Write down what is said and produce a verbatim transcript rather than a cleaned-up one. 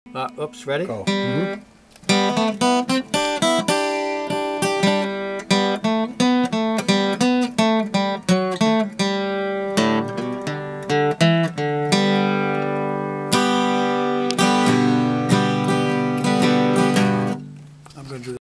Uh, oops, ready? Go. Mm-hmm. I'm going to do